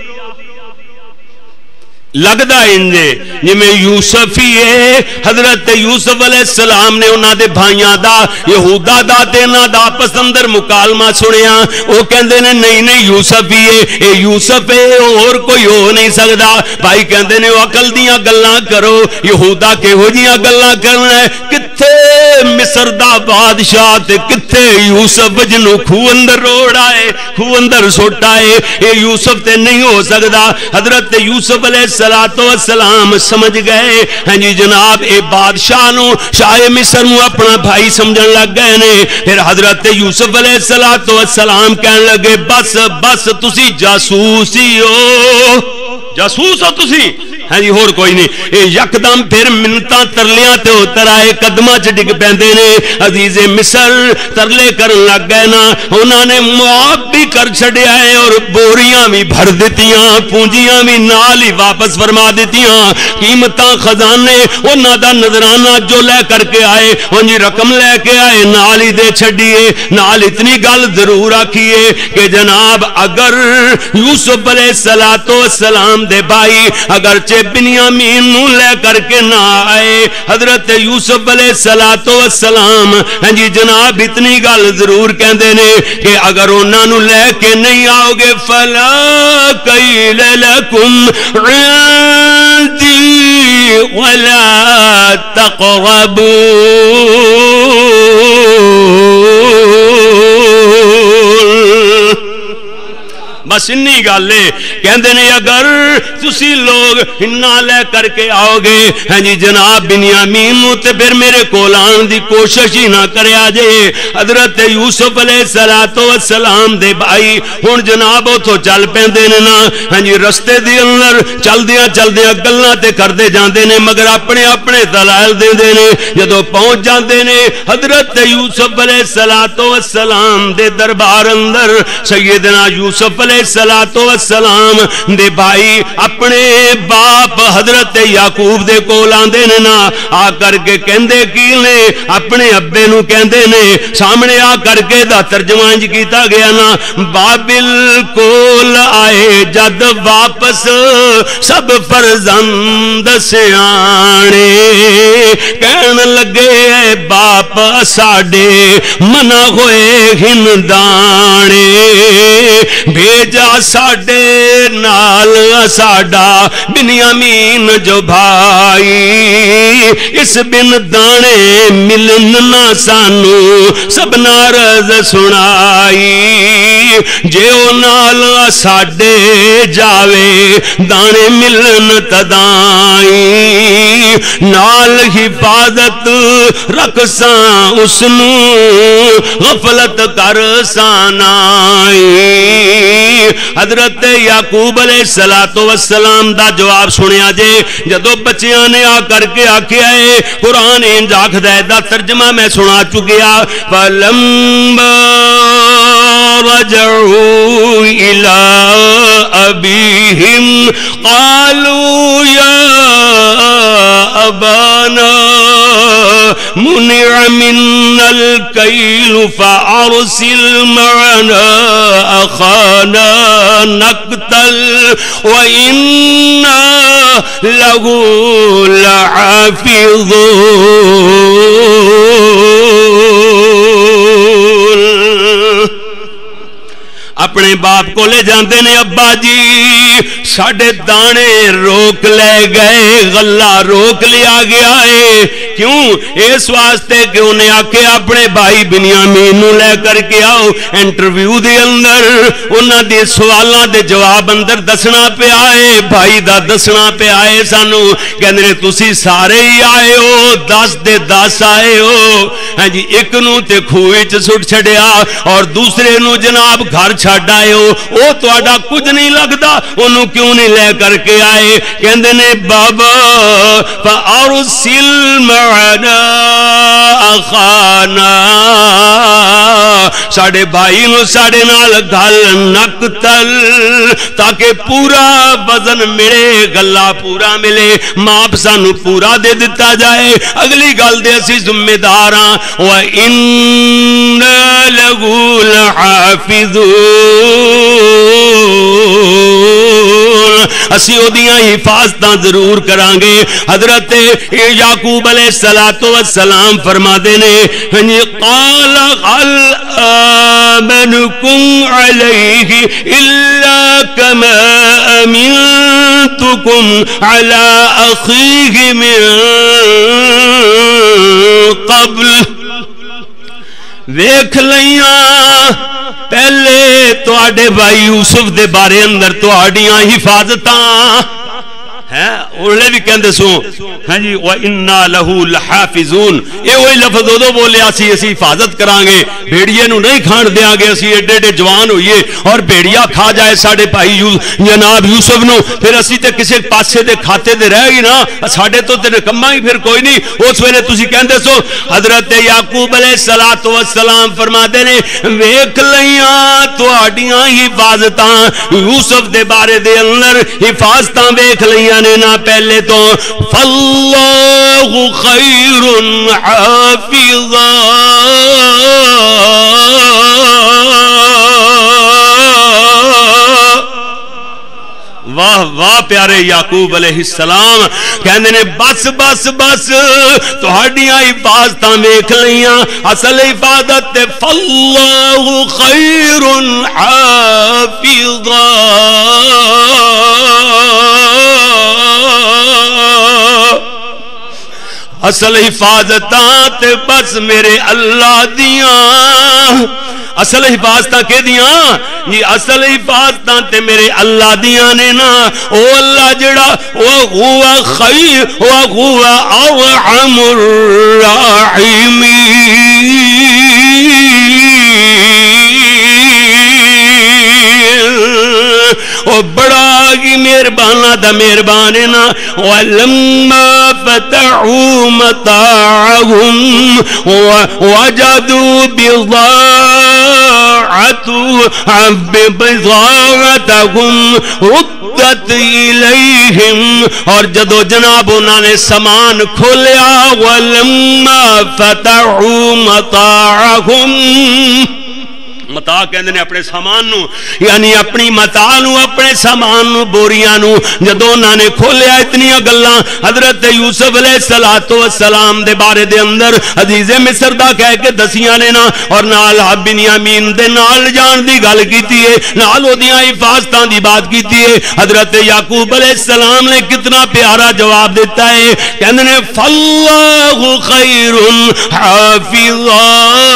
لگدا انجے جویں یوسف ہی ہے حضرت یوسف علیہ السلام نے انہاں دے بھائیاں دا یہودا دا تے انہاں دا آپس اندر مکالمہ سنیا او کہندے نے نہیں نہیں یوسف ہی ہے اے یوسف ہے اور کوئی ہو نہیں سکدا بھائی کہندے نے عقل دیاں گلاں کرو یہودا کہو جیاں گلاں کرنا ہے کتھے مصر دا بادشاہ تے کتھے یوسف جنوں کھو اندر روڑ آئے کھو اندر سٹ آئے اے یوسف تے نہیں ہو سکدا حضرت یوسف علیہ السلام سمجھ گئے ہاں جی جناب اے بادشاہ نو شاہ مصر نو اپنا بھائی سمجھن لگ گئے نے پھر حضرت یوسف علیہ السلام کہنے لگے بس بس تسی جاسوس ہی ہو جاسوس ہو تسی ہاں جی اور کوئی نہیں اے یکدم پھر منتاں ترلیاں تے اتر آئے قدماں چ ڈگ پیندے نے عزیز مصر ترلے کرن لگ گئے نا انہاں نے معاف بھی کر چھڈیا ہے اور بوریاں بھی بھر دتیاں پونجیاں بھی نال ہی واپس فرما دتیاں قیمتاں خزانے انہاں دا نذرانہ جو لے کر کے آئے ہاں جی رقم لے کے آئے نال ہی دے چھڈیے نال اتنی گل ضرور آکھیے کہ جناب اگر یوسف علیہ السلام دے بھائی اگرچہ بنیامین نو لے کر کے نہ آئے حضرت یوسف علیہ السلام ہاں جی جناب اتنی گل ضرور کہندے نے کہ اگر انہاں نو لے کے نہیں آؤ گے فلا کیل لکم عندی ولا تقربون بس انی گل ہے کہندے نے اگر تسی لوگ انہاں لے کر کے آؤ گے ہاں جی جناب بنیامین نو تے پھر میرے کول آن دی کوشش ہی نہ کریا جے حضرت یوسف علیہ السلام دے بھائی ہن جناب اوتھوں چل پیندے نے نا ہاں جی رستے دے اندر چلدیاں گلاں تے کردے جاندے نے مگر اپنے اپنے دلائل دیندے نے جدوں پہنچ جاندے نے حضرت یوسف علیہ السلام دے دربار اندر سیدنا یوسف علیہ السلام السلام دے بھائی اپنے باپ حضرت یعقوب دے کول آندے نے نا آ کر کے کہندے کی نے اپنے ابے نو کہندے نے سامنے آ کر کے دا ترجمہ انج کیتا گیا نا بابل کول آئے جد واپس سب فرزند سیانے کہن لگے اے باپ ساڈے منع ہوئے ہندانے بھیجا ساڈے نال ساڈا بنیامین جو بھائی اس بن دانے ملن نہ سانو سب نارض سنائی جے او نال ساڈے جاوے دانے ملن تدائی نال حفاظت رکھساں اسنو غفلت کر سانائی حضرت یعقوب علیہ السلام دا جواب سنیا جے جدو بچیاں نے آ کر کے آکھیا ہے قرآن انج آکھدا ہے دا ترجمہ میں سنا چکیا فلما رجعوا الى ابيهم قالوا يا ابانا منع منا الكيل فارسل معنا اخانا نقتل وانا له لحافظون اپنے باپ کو لے جاندے نے ابا جی ساڈے دانے روک لے گئے غلہ روک لیا گیا ہے کیوں اس واسطے کہ انہیں آکے اپنے بھائی بنیامین نو لے کر کے آؤ انٹرویو دے اندر انہاں دے سوالاں دے جواب اندر دسنا پہ آئے بھائی دا دسنا پہ آئے سانو کہندے تسی سارے ہی آئے ہو 10 دے 10 آئے ہو ہاں جی ایک نو تے کھوئے چ سٹ چھڈیا اور دوسرے نو جناب گھر چھڈ آئے ہو او تہاڈا کچھ نہیں لگدا انہوں کیوں نہیں لے کر کے آئے کہندے نے بابا فارسل معنا اخانا ساڈے بھائی نو ساڈے نال گل نقتل تاکہ پورا وزن ملے گلا پورا ملے ماپ سانو پورا دے دتا جائے اگلی گل دے اسی ذمہ دار ہاں وَإِنَّا لَهُ لَحَافِظُونَ اسی او دیاں حفاظتاں ضرور کران گے حضرت یعقوب علیہ السلام فرما دے نے قال هل آمنكم عليه إلا كما أمنتكم على أخيه من قبل ویکھ لیاں پہلے تواڈے بھائی یوسف دے بارے اندر تواڈیاں حفاظتاں ہیں اوڑے بھی کہندے سو ہاں جی وَإِنَّا لَهُ لَحَافِظُونَ اے وہی لفظ دو بولے اسی حفاظت کران گے بھیڑیے نو نہیں کھان دیاں گے اسی ایڈے ایڈے جوان ہوئیے اور بھیڑیا کھا جائے ساڈے بھائی جناب یوسف نو پھر اسی تے کسے پاسے دے کھاتے دے رہ گی نا ساڈے تو تے نکما ہی پھر کوئی نہیں اس ویلے تسی کہندے سو حضرت یعقوب علیہ السلام فرماتے نے ویکھ لیاں تواڈیاں حفاظتاں یوسف دے بارے دے اندر حفاظتاں ویکھ لیاں نے نہ پہلے تو فاللہ خیر حافظا واہ واہ پیارے یعقوب علیہ السلام کہندے نے بس بس بس تہاڈیاں حفاظتاں ویکھ لیاں اصل حفاظت تے فاللہ خیر حافظا اصل حفاظتاں تے بس میرے اللہ دیاں اصل حفاظتاں کے دیاں یہ اصل حفاظتاں تے میرے اللہ دیاں نے نا او اللہ جڑا وَهُوَ خَيْرٌ وَهُوَ أَرْحَمُ الرَّاحِمِينَ او بڑا ہی مہربانہ دا مہربان نا وَلَمَّا فَتَحُوا مَتَاعَهُمْ وَوَجَدُوا بِضَاعَتَهُمْ بضاعتهم ردت الیہم، اور جدو جناب انہوں نے سامان کھولیا، ولما فتحوا متاعهم، متا کہندے نے اپنے سامان نو، یعنی اپنی متاع نو، اپنے سامان نو، بوریاں نو جدوں انہاں نے کھولیا، اتنی گلاں حضرت یوسف علیہ السلام دے بارے دے اندر عزیز مصر دا کہہ کے دسیاں نے نا، اور نال بنیامین دے نال جان دی گل کیتی ہے، نال اودیاں حفاظتاں دی بات کیتی ہے۔ حضرت یعقوب علیہ السلام نے کتنا پیارا جواب دیتا ہے، کہندے نے فاللہ خیر حافظا،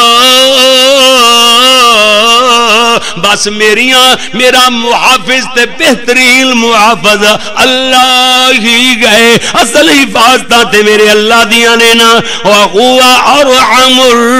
بس میرا محافظ تے بہترین محافظ اللہ ہی گئے، اصل حفاظتاں تے میرے اللہ دیاں نے نا، وَهُوَ أَرْحَمُ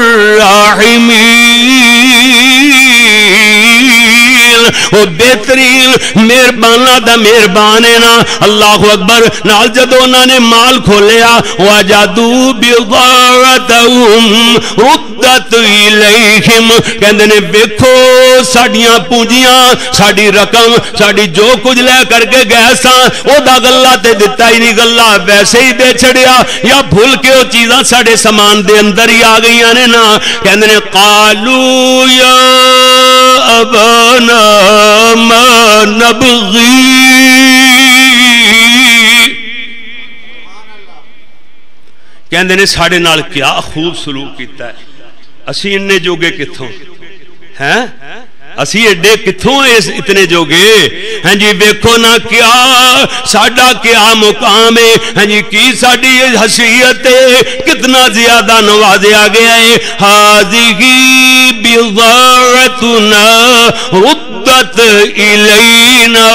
الراحمین، وہ بہترین مہربانہ دا مہربان ہے نا۔ اللہ اکبر۔ نال جدو انہوں نے مال کھولیا، وَجَدُوا بِضَاعَتَهُمْ رُدَّتْ إِلَيْهِمْ، کہندے نے ویکھو ساڈیاں پونجیاں، ساڈی رقم، ساڈی جو کچھ لے کر کے گئے ساں، او دا گلہ تے دتا ہی نہیں، گلہ ویسے ہی دے چھڑیا، یا بھول کے وہ چیزاں ساڈے سامان دے اندر ہی آ گئیاں نے نا۔ کہندے نے قالوا یا ابانا ما نبغی، کہندے نے ساڈے نال کیا خوب سلوک کیتا ہے، اسی اننے جوگے کتھوں ہیں، اسی ایڈے کتھوں اتنے جوگے، ہاں جی ویکھو نا کیا ساڈا کیا مقام ہے، ہاں جی کی ساڈی حیثیت ہے، کتنا زیادہ نوازیا گیا ہے۔ ہذہ بضاعتنا ردت الینا،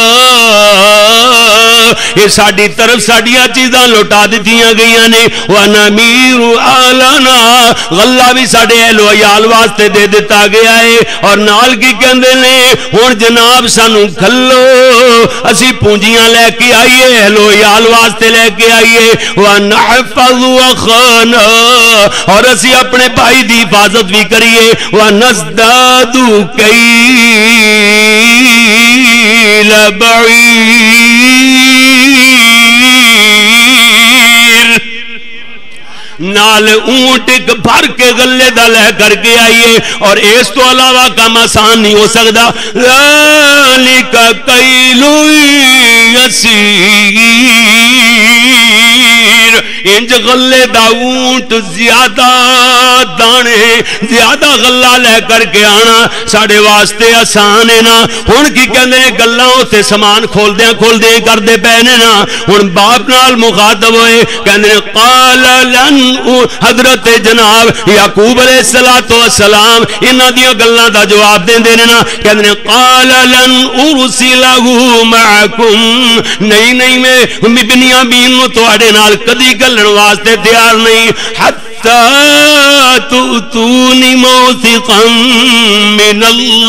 یہ ساڈی طرف ساڈیاں چیزاں لوٹا دتیاں گئیاں نے، ونمیر آلنا، غلہ بھی ساڈے اہل و عیال واسطے دے دیتا گیا ہے، اور نال کی کہندے نے ہن جناب سانو کھلو، اسی پونجیاں لے کے آئیے، اہل و عیال واسطے لے کے آئیے، ونحفظ اخانا، اور اسی اپنے بھائی دی حفاظت بھی کریے، ونزداد کیل بعیر، نال اونٹ ایک بھر کے غلے دا لے کر کے آئیے، اور اس تو علاوہ کام آسان نہیں ہو سکتا۔ ذالک کیل یسیر، انج غلے دا اونٹ زیادہ دانے زیادہ غلہ لے کر کے آنا ساڑے واسطے آسان ہے نا۔ ہن کی کہندے نے گلاں اوتے سامان کھول دیاں کردے پے نے نا۔ ہن باپ نال مخاطب ہوئے، کہندے نے قال لن، حضرت جناب یعقوب علیہ السلام انہاں دیاں گلاں دا جواب دیندے نے نا، کہندے نے قال لن ارسلہ معکم، نہیں میں بنیامین نو تواڈے نال کدی گلن واسطے تیار نہیں، حتی تؤتونی موثقا من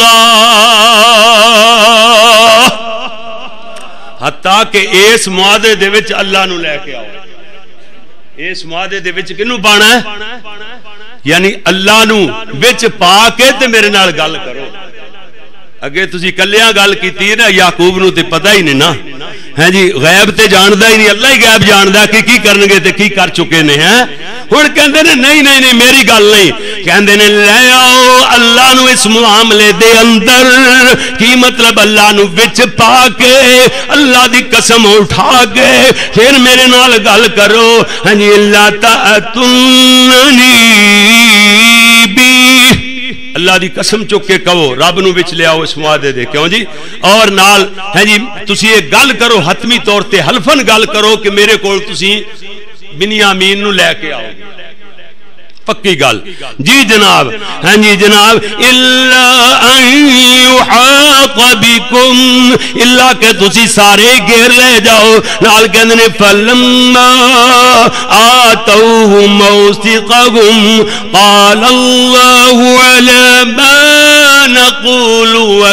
اللہ، حتیٰ کہ اس معاہدے دے وچ اللہ نو لے کے آؤ۔ اس معاہدے دے وچ کنوں پانا ہے؟ یعنی اللہ نو وچ پا کے تے میرے نال گل کرو۔ اگے تسی کلیاں گل کیتی نا، یعقوب نو تے پتہ ہی نہیں نا، ہیں جی غیب تے جاندا ہی نہیں، اللہ ہی غیب جاندا کہ کی کرنگے تے کی کر چکے نے ہیں۔ ہن کہندے نے نہیں میری گل نہیں، کہندے نے لے آؤ اللہ نو اس معاملے دے اندر، کی مطلب اللہ نو وچ پا کے اللہ دی قسم اٹھا کے پھر میرے نال گل کرو، ہاں جی لا تأتوننی بی، اللہ دی قسم چک کے کہو رب نو وچ لے آؤ اس معاہدے دے، کیوں جی؟ اور نال ہے جی تسی ایک گل کرو، حتمی طور تے حلفن گل کرو کہ میرے کول تسی بنیامین نو لے کے آؤ، پکی گل جی جناب، ہاں جی جناب، الا ان یحاط بکم، الا کہ تسی سارے گھیر لے جاؤ۔ نال کہندے نے فلما آتوہ موثقہم قال اللہ علی ما نقول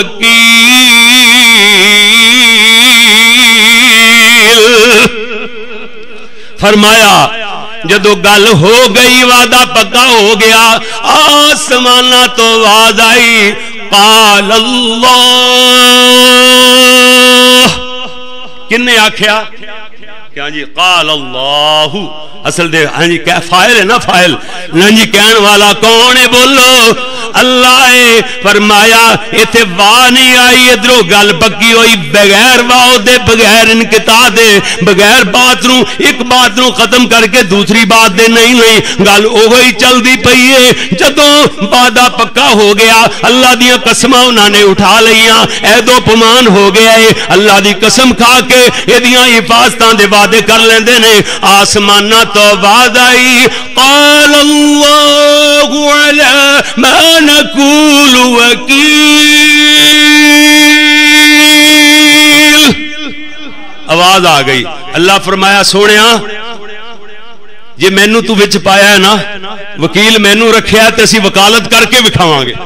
وکیل، فرمایا جدو گل ہو گئی، وعدہ پکا ہو گیا، آسمانہ تو آواز آئی، قال اللہ کنے آکھیا کیا جی قال اللہ اصل دے ہاں جی کیا فاعل ہے نا فاعل نا جی کہن والا کون ہے بولو اللہ ہے فرمایا ایتھے واہ نہیں آئی ادھروں گل پکی ہوئی بغیر واہ دے بغیر انقطاع دے بغیر بات نو ایک بات نو ختم کر کے دوسری بات دے نہیں گل اوہی چلدی پئی ہے جدوں وعدہ پکا ہو گیا اللہ دیاں قسماں انہاں نے اٹھا لیاں عہد و پیمان ہو گیا ہے اللہ دی قسم کھا کے ایدیاں حفاظتاں دے وعدے کر لیندے نے آسماناں تو وعدہ آئی قال اللہ علی ما نقول وکیل آواز آ گئی اللہ فرمایا سونیا جی مینوں تو وچ پایا ہے نا وکیل مینوں رکھیا تے اسی وکالت کر کے وکھاواں گے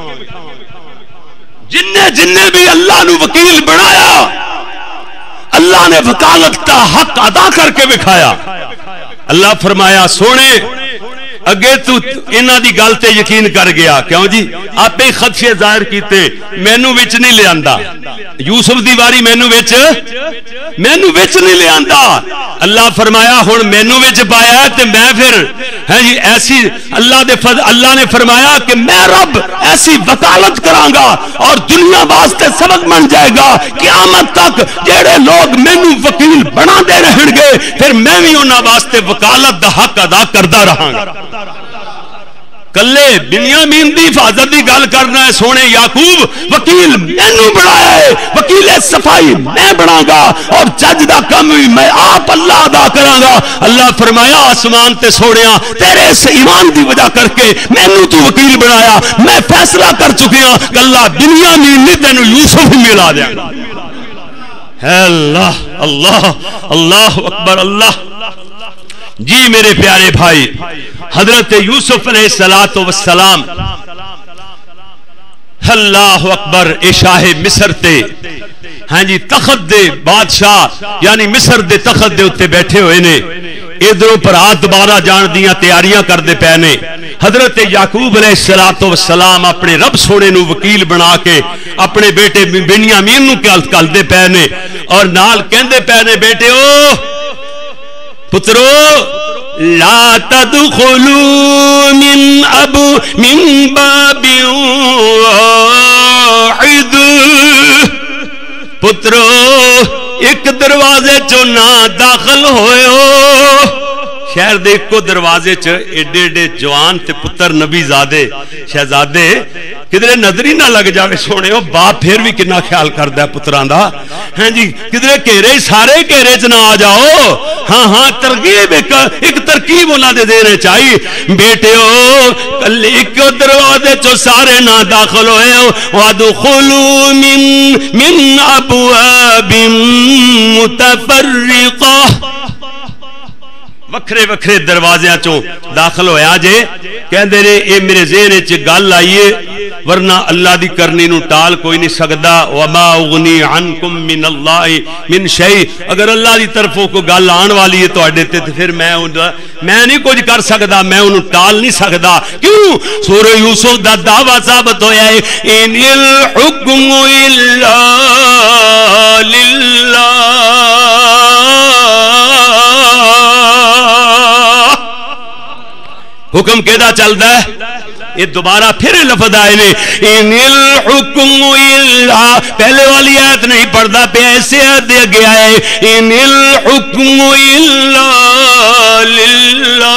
جن بھی اللہ نو وکیل بنایا اللہ نے وکالت کا حق ادا کر کے وکھایا اللہ فرمایا سونے اگے تو انہاں دی گل تے یقین کر گیا کیوں جی آپ ہی خدشے ظاہر کیتے مینوں وچ نہیں لے آندا یوسف دی واری مینوں وچ نہیں لے آندا اللہ فرمایا ہن مینوں وچ پایا تے میں پھر ہے جی ایسی اللہ نے فرمایا کہ میں رب ایسی وکالت کراں گا اور دنیا واسطے سبق بن جائے گا قیامت تک جڑے لوگ مینوں وکیل بنا دے رہن گے پھر میں بھی انہاں واسطے وکالت دا حق ادا کردا رہاں گا کلے بنیامین دی حفاظت دی گل کرنا ہے سونے یعقوب وکیل مینوں بنایا ہے وکیل صفائی میں بنا گا اور جج دا کم بھی میں آپ اللہ ادا کراں گا اللہ فرمایا آسمان تے سوڑیاں تیرے اس ایمان دی وجہ کر کے مینوں تو وکیل بنایا میں فیصلہ کر چکیا کہ اللہ بنیامین نے تینوں یوسف ہی ملا دیا اللہ اللہ اللہ اکبر اللہ جی میرے پیارے بھائی حضرت یوسف علیہ السلام اللہ اکبر اے شاہ مصر تے ہاں جی تخت دے بادشاہ یعنی مصر دے تخت دے اتے بیٹھے ہوئے نے ادھروں پر آت دوبارہ جان دیاں تیاریاں کر دے پے نے حضرت یعقوب علیہ السلام اپنے رب سونے نو وکیل بنا کے اپنے بیٹے بنیامین نو کل دے پے نے اور نال کہندے پے نے بیٹے او پترو لا تدخلوا من باب واحد پترو ایک دروازے چو نہ داخل ہوئے ہو شہر دے کو دروازے چ ایڈے ایڈے جوان تے پتر نبی زادے شہزادے کدھرے نظری نہ لگ جاوے سونے ہو باپ پھر بھی کنا خیال کردا ہے پتراں دا ہاں جی کدھرے گھیرے سارے گھیرے چ نہ آ جاؤ ہاں ترغیب ایک ترکیب انہاں دے دینے چاہیے بیٹے ہو کل ایک دروازے چ سارے نہ داخل ہوئے ہو وادخلوا من ابواب متفرقہ وکھرے وکھرے دروازیاں چوں داخل ہویا جے کہندے نے اے میرے ذہن وچ گل آئیے ورنہ اللہ دی کرنی نو ٹال کوئی نہیں سکدا وما اغنی عنکم من اللہ من شیء اگر اللہ دی طرفوں کو گل آن والی ہے تواڈے تے پھر میں نہیں کچھ کر سکدا میں انہوں ٹال نہیں سکدا کیوں سورہ یوسف دا دعویٰ ثابت ہویا ہے ان الحکم الا للہ حکم کیدا چلدا ہے یہ دوبارہ پھر لفظ آئے نے ان الحکم الا پہلے والی آیت نہیں پڑھدا پہ ایسے آیت دے گیا ہے ان الحکم الا للہ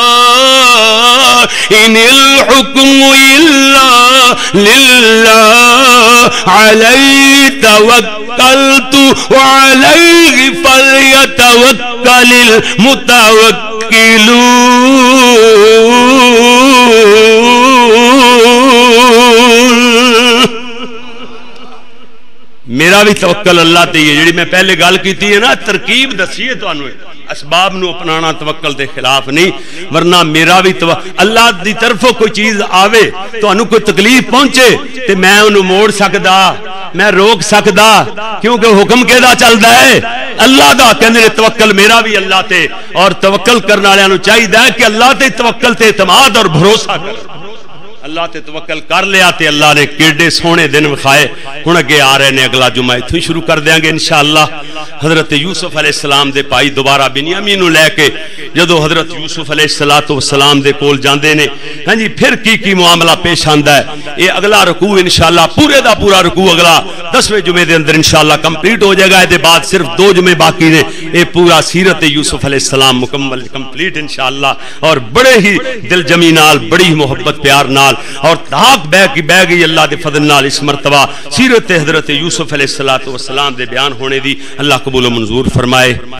ان الحکم الا للہ علیہ توکلت وعلیہ فلیتوکل المتوکلون میرا بھی توکل اللہ تے یہ جڑی میں پہلے گل کیتی ہے نا ترکیب دسی ہے تانوں اسباب نو اپنانا توکل دے خلاف نہیں ورنہ میرا بھی اللہ دی طرفوں کوئی چیز آوے تانوں کوئی تکلیف پہنچے تے میں انہوں موڑ سکدا میں روک سکدا کیونکہ حکم کیدا چلدا ہے اللہ دا کہندے نے توکل میرا بھی اللہ تے اور توکل کرن والےاں نوں چاہیے کہ اللہ تے توکل تے اعتماد اور بھروسہ کر اللہ تے توکل کر لیا تے اللہ نے کیڑے سونے دن وکھائے ہن اگے آ رہے نے اگلا جمعہ ایتھوں شروع کر دیاں گے انشاءاللہ حضرت یوسف علیہ السلام دے بھائی دوبارہ بنیامین نو لے کے جدو حضرت یوسف علیہ السلام دے کول جاندے نے ہاں جی پھر کی معاملہ پیش آندا ہے یہ اگلا رکوع انشاءاللہ پورے دا پورا رکوع اگلا 10ویں جمعے دے اندر انشاءاللہ کمپلیٹ ہو جائے گا دے بعد صرف 2 جمعے باقی نے یہ پورا سیرت یوسف علیہ السلام مکمل کمپلیٹ انشاءاللہ اور بڑے ہی دل جمی نال بڑی محبت پیار نال اور دھاک بہ گئی اللہ دے فضل نال اس مرتبہ سیرت حضرت یوسف علیہ السلام دے بیان ہونے دی اللہ قبول و منظور فرمائے